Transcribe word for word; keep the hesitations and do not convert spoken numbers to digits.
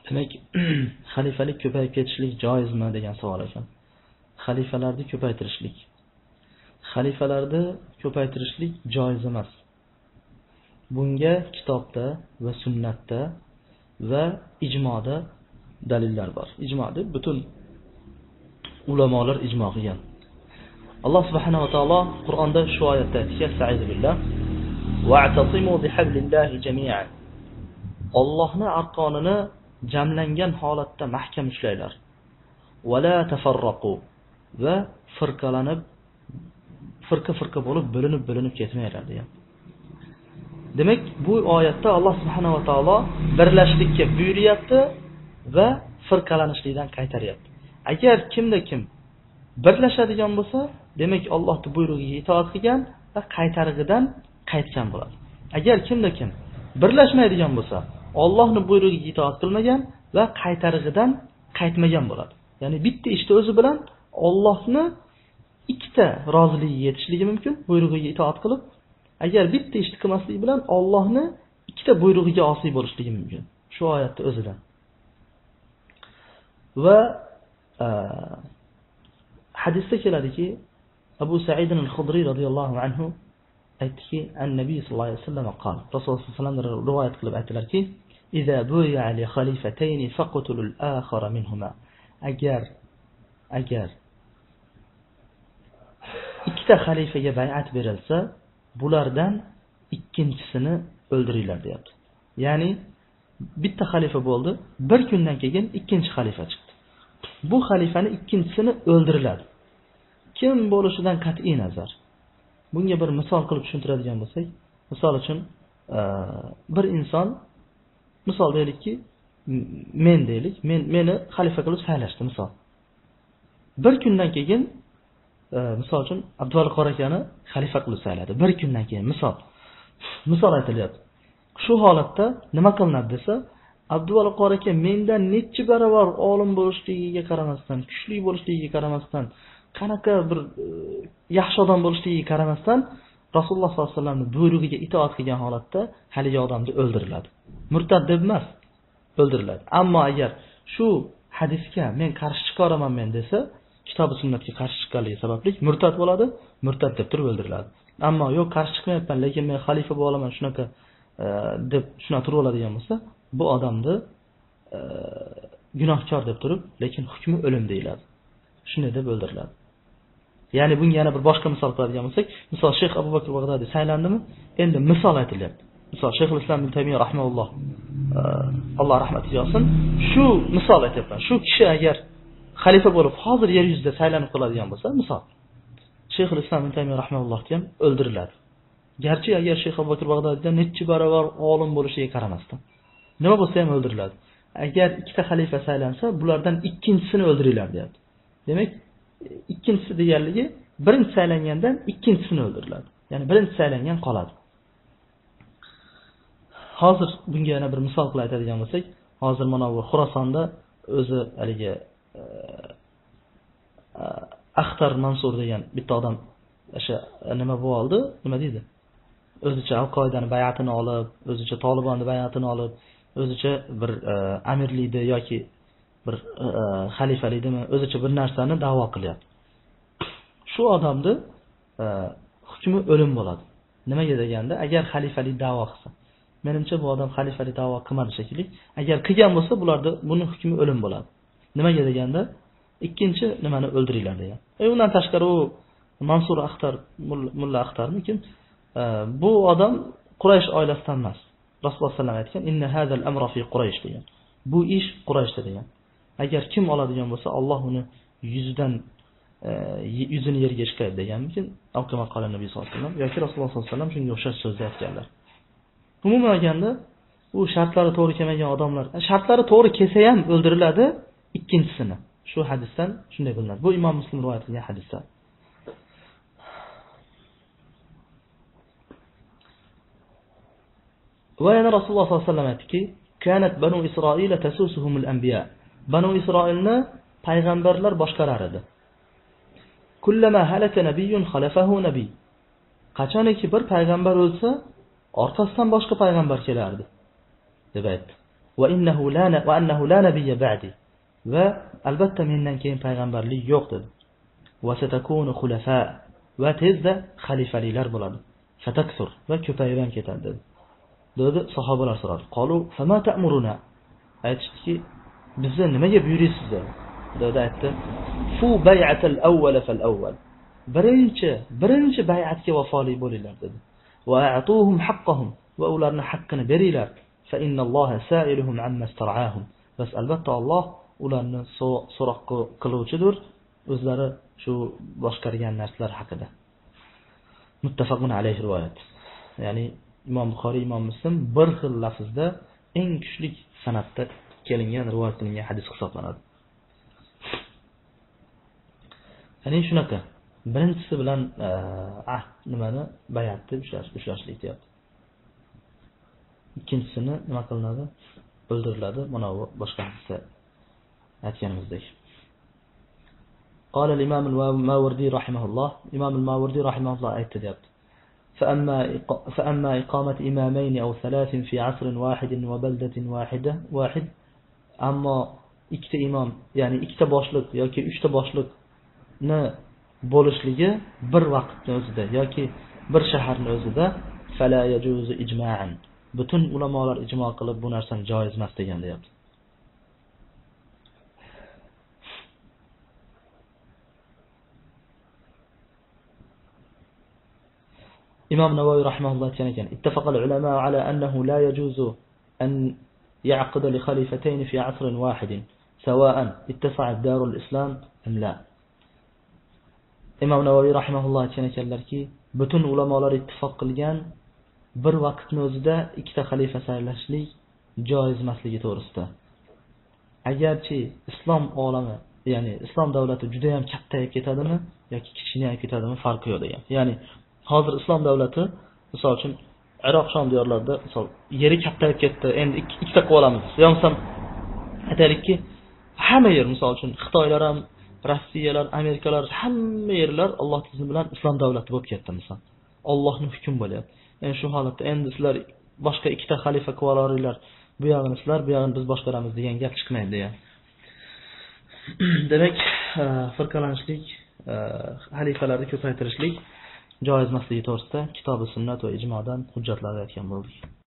Demak, xalifalik ko'payib ketishlik joizmi degan savol ekan. Xalifalarni ko'paytirishlik. Xalifalarni ko'paytirishlik joiz emas. Bunga kitobda va sunnatda va ijmoda dalillar bor. Ijmoda butun ulamolar ijmo qilgan. Alloh subhanahu va taolo Qur'onda shu oyatda aytgan: "Sa'id billah wa'tasimu bihablillahi jami'an." Allohning arqonini jamlangan holatda mahkam ushlanglar. Va la tafarraqu, va firqalanib firqa-firqa bo'lib bo'linib-bo'linib ketmanglar degan. Demak, bu oyatda Alloh subhanahu va taolo birlashlikka buyuryapti va firqalanishlikdan qaytaryapti. Agar kimda kim birlashadigan bo'lsa, demak Allohning buyrug'iga itoat qilgan va qaytarig'idan qaytgan bo'ladi. Agar kimda kim birlashmaydigan bo'lsa, Allohning buyrug'iga itoat qilmagan va qaytarig'idan qaytmagan bo'ladi. Ya'ni bitta ishni o'zi bilan Allohni ikkita roziligiga yetishligi mumkin, buyrug'iga itoat qilib. Agar bitta ishni qilmasligi bilan Allohni ikkita buyrug'iga osiy bo'lishligi mumkin. Shu oyatda o'zidan. Va hadisda keladiki, Abu Sa'id al-Khudri radhiyallohu anhu aytdiki, an-nabiy sallallohu alayhi vasallam qol. Rasululloh sallallohu alayhi vasallam rivoyat qilib aytdilarki, "Iza buya li khalifatayn faqtulu al-akhara minhuma." Agar agar ikkita xalifaga bay'at berilsa, bulardan ikkinchisini o'ldiringlar deyapti. Ya'ni bitta xalifa bo'ldi, bir kundan keyin ikkinchi xalifa chiqdi. Bu xalifani ikkinchisini o'ldiriladi. Kim bo'lishidan qat'iy nazar. Bunga bir misol qilib tushuntiradigan bo'lsak, misol uchun bir inson, misol deylikki, men deylik, men meni xalifa qilib saylashdi misol. Bir kundan keyin misol uchun Abduvali Qorakani xalifa qilib sayladi. Bir kundan keyin misol. Misol aytilyapti. Shu holatda nima qilinadi desa, Abduvali Qoraka mendan necha barobar olim bo'lishligiga qaramasdan, kuchli bo'lishligiga qaramasdan, qanaqa bir yaxshi odam bo'lishligiga qaramasdan, Rasululloh sollallohu alayhi vasallamning buyrug'iga itoat qilgan holatda haligi odamni o'ldiriladi. Murtad deb emas, o'ldiriladi. Ammo agar shu hadisga men qarshi chiqaraman men desa, kitob va sunnatga qarshi chiqqanligi sababli murtad bo'ladi, murtad deb turib o'ldiriladi. Ammo yo'q, qarshi chiqmayapman, lekin men xalifa bo'laman shunaqa deb shuna turib oladigan bo'lsa, bu odamni gunohkor deb turib, lekin hukmi o'lim deyiladi. Shunday deb o'ldiriladi. Ya'ni bunga yana bir boshqa misol qiladigan bo'lsak, misol Sheyx Abu Bakr Bag'dodiy saylandimi? Endi misol aytilyapti. Misol Sheyx Islom ibn Taymiyya rahimahulloh, Alloh rahmatiga olsin, shu misol aytyapman. Shu kishi agar xalifa bo'lib hozir yer yuzida saylanib qoladigan bo'lsa, misol Sheyx Islom ibn Taymiyya rahimahulloh ham o'ldiriladi. Garchi agar Sheyx Abu Bakr Bag'dodiydan necha barobar olim bo'lishiga qaramasdan, nima bo'lsa ham o'ldiriladi. Agar ikkita xalifa saylansa, bulardan ikkinchisini o'ldiringlar deyapti. Demak, ikkinchisi deganligi birinchi saylangandan ikkinchisini o'ldiriladi. Ya'ni birinchi saylangan qoladi. Hozir bunga yana bir misol qilib aytadigan bo'lsak, hozir mana bu Xurosonda o'zi haligi Axtar Mansur degan bitta odam o'sha nima bo'ldi, nima deydi? O'zicha Al-Qoidaning bay'atini olib, o'zicha Tolibonning bay'atini olib, o'zicha bir amirlikni yoki bir xalifalikni o'zicha bir narsani da'vo qilyapti. Shu odamni hukmi o'lim bo'ladi. Nimaga deganda, agar xalifalik da'vo qilsa, menimcha bu odam xalifalik da'vo qilmadi shekilli. Agar qilgan bo'lsa, bularda buni hukmi o'lim bo'ladi. Nimaga deganda, ikkinchi nimani o'ldiringlar degan. E undan tashqari u Mansur Axtar, Mulla Axtarmikin, bu odam Quraysh oilasidan emas. Rasululloh sallallohu alayhi vasallam aytgan, "Inna hadal amra fi Quraysh" degan. Bu ish Qurayshda degan. Agar kim oladigan bo'lsa, Alloh uni yuzidan yuzini yerga chiqaradi deganmikin, Alqama qala Nabiy sollallohu alayhi vasallam yoki Rasululloh sollallohu alayhi vasallam shunga o'xshash so'zni aytganlar. Umuman olganda, u shartlari to'g'ri kelmagan odamlar, shartlari to'g'ri kelsa ham o'ldiriladi ikkinchisini. Shu hadisdan shunday bilinadi. Bu Imom Muslim rivoyat qilgan hadislar. Va yana Rasululloh sollallohu alayhi vasallam aytdiki, "Kanat banu Isroil tasusuhumul anbiya." Banu Isroilni payg'ambarlar boshqarar edi. Kullama halaka nabiyyun khalafahu nabiy. Qachoniki bir payg'ambar o'lsa, orqasidan boshqa payg'ambar kelardi, deb aytdi. va innahu la va annahu la nabiyya ba'di. Va albatta mendan keyin payg'ambarlik yo'q dedi. Va satakunu khulafa va tezda xalifaliklar bo'ladi. Fataksur va ko'payib ketadi dedi. Dedi sahobalar so'radi. Qalu fama ta'muruna? Aytishdiki, bizni nimaga buyurasiz dedi. Dedi aytdi, fu bay'atul awwal fal awwal. Birinchi, birinchi bay'atga vafoli bo'linglar dedi. Va a'tuhum haqqahum va ularning haqqini beringlar. Fa innalloha sa'iluhum amma istar'ahum. Bas albatta Alloh ularni so'roq qiluvchidir, o'zlari shu boshqargan narsalar haqida. Muttafaqun alayhi rivoyat. Ya'ni Imom Buxoriy, Imom Muslim bir xil lafzda eng kuchli sanatda kelingan, rivoyat qilingan hadis hisoblanadi. Ya'ni shunaqa. Birinchisi bilan ah nimani bay'atni ushlash, ushlashlik deyapti. Ikkinchisini nima qilinadi? O'ldiriladi. Mana bu boshqa hadisda aytganimizdek. قال الإمام الماوردي رحمه الله إمام الماوردي رحمه الله aytdi deyapti. فأما فأما إقامة إمامين أو ثلاث في عصر واحد وبلدة واحدة واحد أما ikkita imom, ya'ni ikkita boshliq yoki uchta boshliqni bo'lishligi bir vaqtning o'zida yoki bir shaharning o'zida fala yajuzu ijma'an. Butun ulamolar ijmo qilib bu narsani joiz emas degan deyapti. İmam Navavi rahimahullah aytgan ekan, ittafaqal ulama ala annahu la yajuzu an ya'qida li khalifatayn fi 'asrin wahidin sawa'an ittasa'a darul islam am la. Imom Navoiy rahimahulloh aytgan ekanlarki, butun ulamolar ittifoq qilgan bir vaqtning o'zida ikkita xalifa saylashlik joiz emasligi to'g'risida. Agarchi islom olami, ya'ni islom davlati juda ham kattayib ketadimi yoki kichkinayib ketadimi farqi yo'q degan. Ya'ni hozir islom davlati, misol uchun Iroq Shom diyorlarida misol yeri kattayib ketdi, endi ikkita qilib olamiz. Yo'qsa aytaylikki, hamma yer, misol uchun Xitoylar ham, Rossiyalar, Amerikalar, hamma yerlar Alloh izni bilan islom davlati bo'lib ketdi misol. Allohning hukmi bo'lyapti. Endi shu holatda endi sizlar boshqa ikkita xalifa qilib olaringlar, bu yog'ini sizlar, bu yog'ini biz boshqaramiz degan gap chiqmaydi degan. Demak, firqalanishlik, xalifalarni ko'paytirishlik joiz emasligi to'g'risida kitob-sunnat va ijmodan hujjatlar aytgan bo'ldik.